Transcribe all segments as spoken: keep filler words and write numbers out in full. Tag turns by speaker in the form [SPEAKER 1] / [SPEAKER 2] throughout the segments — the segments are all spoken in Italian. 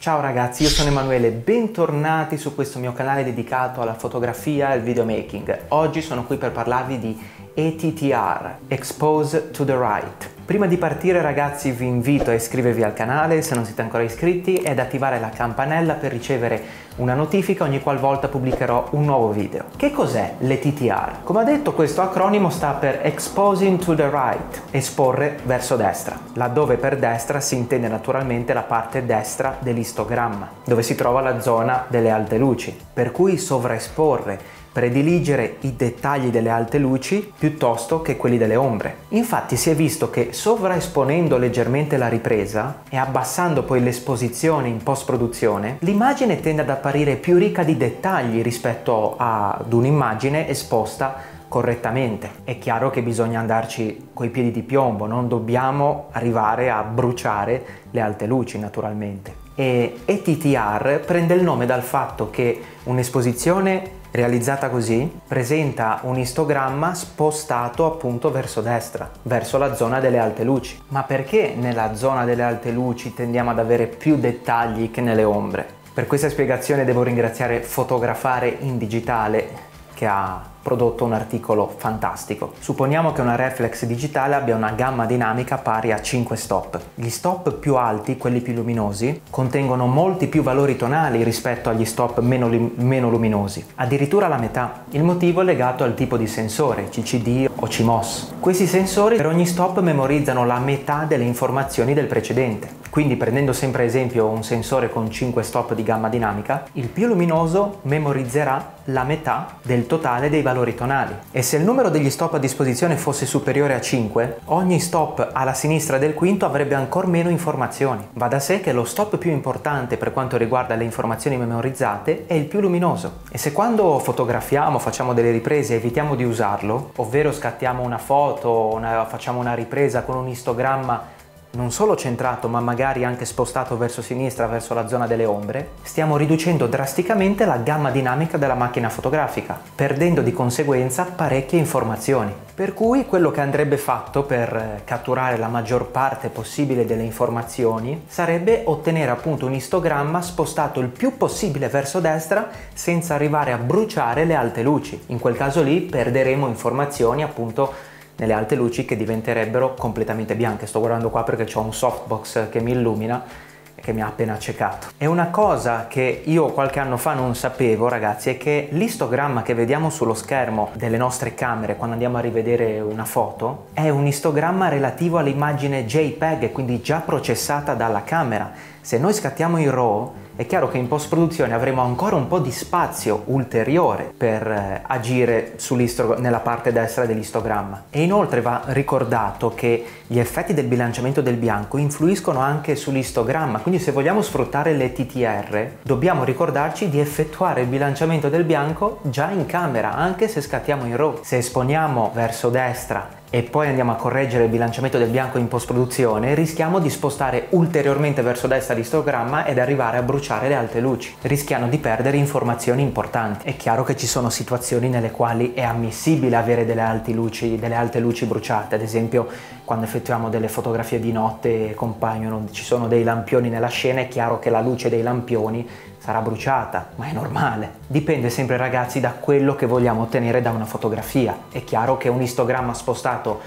[SPEAKER 1] Ciao ragazzi, io sono Emanuele, bentornati su questo mio canale dedicato alla fotografia e al videomaking. Oggi sono qui per parlarvi di E T T R, Expose to the Right. Prima di partire ragazzi vi invito a iscrivervi al canale se non siete ancora iscritti e ad attivare la campanella per ricevere una notifica ogni qualvolta pubblicherò un nuovo video. Che cos'è l'E T T R? Come ho detto, questo acronimo sta per Exposing to the Right, esporre verso destra, laddove per destra si intende naturalmente la parte destra dell'istogramma, dove si trova la zona delle alte luci, per cui sovraesporre, prediligere i dettagli delle alte luci piuttosto che quelli delle ombre. Infatti si è visto che sovraesponendo leggermente la ripresa e abbassando poi l'esposizione in post-produzione, l'immagine tende ad apparire più ricca di dettagli rispetto ad un'immagine esposta correttamente. È chiaro che bisogna andarci coi piedi di piombo, non dobbiamo arrivare a bruciare le alte luci naturalmente. E E T T R prende il nome dal fatto che un'esposizione realizzata così presenta un istogramma spostato appunto verso destra, verso la zona delle alte luci. Ma perché nella zona delle alte luci tendiamo ad avere più dettagli che nelle ombre? Per questa spiegazione devo ringraziare Fotografare in Digitale, che ha prodotto un articolo fantastico. Supponiamo che una reflex digitale abbia una gamma dinamica pari a cinque stop. Gli stop più alti, quelli più luminosi, contengono molti più valori tonali rispetto agli stop meno, meno luminosi, addirittura la metà. Il motivo è legato al tipo di sensore, C C D o C M O S. Questi sensori per ogni stop memorizzano la metà delle informazioni del precedente. Quindi, prendendo sempre ad esempio un sensore con cinque stop di gamma dinamica, il più luminoso memorizzerà la metà del totale dei valori tonali. E se il numero degli stop a disposizione fosse superiore a cinque, ogni stop alla sinistra del quinto avrebbe ancora meno informazioni. Va da sé che lo stop più importante per quanto riguarda le informazioni memorizzate è il più luminoso. E se quando fotografiamo, facciamo delle riprese, evitiamo di usarlo, ovvero scattiamo una foto, una, facciamo una ripresa con un istogramma non solo centrato ma magari anche spostato verso sinistra, verso la zona delle ombre, stiamo riducendo drasticamente la gamma dinamica della macchina fotografica, perdendo di conseguenza parecchie informazioni. Per cui quello che andrebbe fatto per catturare la maggior parte possibile delle informazioni sarebbe ottenere appunto un istogramma spostato il più possibile verso destra senza arrivare a bruciare le alte luci. In quel caso lì perderemo informazioni appunto nelle alte luci che diventerebbero completamente bianche. Sto guardando qua perché ho un softbox che mi illumina e che mi ha appena accecato. E una cosa che io qualche anno fa non sapevo ragazzi è che l'istogramma che vediamo sullo schermo delle nostre camere quando andiamo a rivedere una foto è un istogramma relativo all'immagine JPEG, quindi già processata dalla camera. Se noi scattiamo in RAW è chiaro che in post-produzione avremo ancora un po' di spazio ulteriore per eh, agire nella parte destra dell'istogramma. E inoltre va ricordato che gli effetti del bilanciamento del bianco influiscono anche sull'istogramma, quindi se vogliamo sfruttare l'E T T R dobbiamo ricordarci di effettuare il bilanciamento del bianco già in camera, anche se scattiamo in RAW. Se esponiamo verso destra e poi andiamo a correggere il bilanciamento del bianco in post-produzione, rischiamo di spostare ulteriormente verso destra l'istogramma ed arrivare a bruciare le alte luci, rischiando di perdere informazioni importanti. È chiaro che ci sono situazioni nelle quali è ammissibile avere delle alte luci, delle alte luci bruciate, ad esempio quando effettuiamo delle fotografie di notte e compaiono, ci sono dei lampioni nella scena, è chiaro che la luce dei lampioni sarà bruciata, ma è normale. Dipende sempre ragazzi da quello che vogliamo ottenere da una fotografia. È chiaro che un istogramma spostato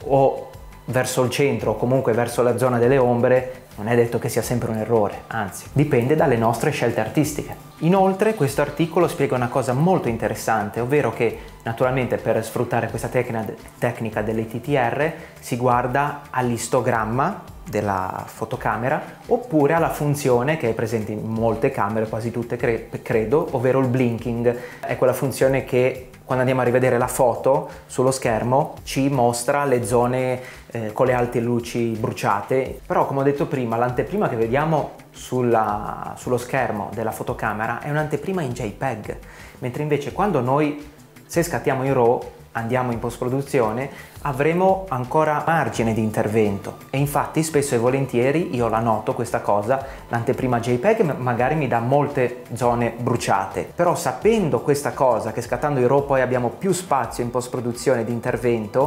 [SPEAKER 1] o verso il centro o comunque verso la zona delle ombre non è detto che sia sempre un errore, anzi, dipende dalle nostre scelte artistiche. Inoltre questo articolo spiega una cosa molto interessante, ovvero che naturalmente per sfruttare questa tecnica, tecnica dell'E T T R si guarda all'istogramma della fotocamera oppure alla funzione che è presente in molte camere, quasi tutte cre credo, ovvero il blinking. È quella funzione che quando andiamo a rivedere la foto sullo schermo ci mostra le zone eh, con le alte luci bruciate. Però come ho detto prima, l'anteprima che vediamo sulla, sullo schermo della fotocamera è un'anteprima in JPEG, mentre invece quando noi, se scattiamo in RAW, andiamo in post-produzione, avremo ancora margine di intervento e infatti spesso e volentieri io la noto questa cosa, l'anteprima JPEG magari mi dà molte zone bruciate, però sapendo questa cosa che scattando in RAW poi abbiamo più spazio in post-produzione di intervento,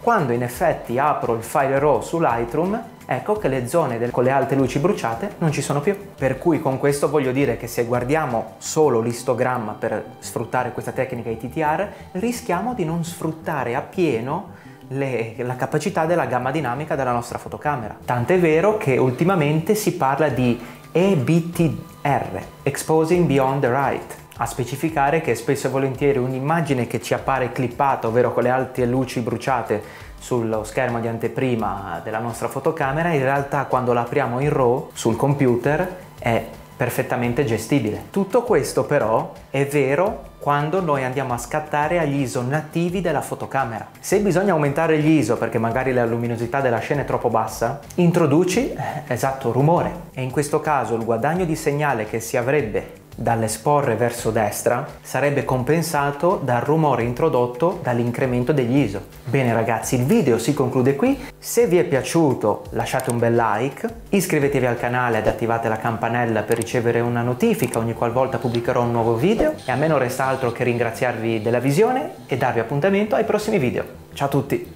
[SPEAKER 1] Quando in effetti apro il file RAW su Lightroom, ecco che le zone del, con le alte luci bruciate non ci sono più. Per cui con questo voglio dire che se guardiamo solo l'istogramma per sfruttare questa tecnica A T T R, rischiamo di non sfruttare appieno Le, la capacità della gamma dinamica della nostra fotocamera. Tant'è vero che ultimamente si parla di E B T R, Exposing Beyond the Right, a specificare che spesso e volentieri un'immagine che ci appare clippata, ovvero con le alte luci bruciate sullo schermo di anteprima della nostra fotocamera, in realtà quando la apriamo in RAW sul computer è perfettamente gestibile. Tutto questo però è vero quando noi andiamo a scattare agli I S O nativi della fotocamera. Se bisogna aumentare gli I S O perché magari la luminosità della scena è troppo bassa, introduci, eh, esatto, rumore. E in questo caso il guadagno di segnale che si avrebbe dall'esporre verso destra sarebbe compensato dal rumore introdotto dall'incremento degli I S O. Bene ragazzi, il video si conclude qui. Se vi è piaciuto lasciate un bel like, iscrivetevi al canale ed attivate la campanella per ricevere una notifica ogni qualvolta pubblicherò un nuovo video, e a me non resta altro che ringraziarvi della visione e darvi appuntamento ai prossimi video. Ciao a tutti!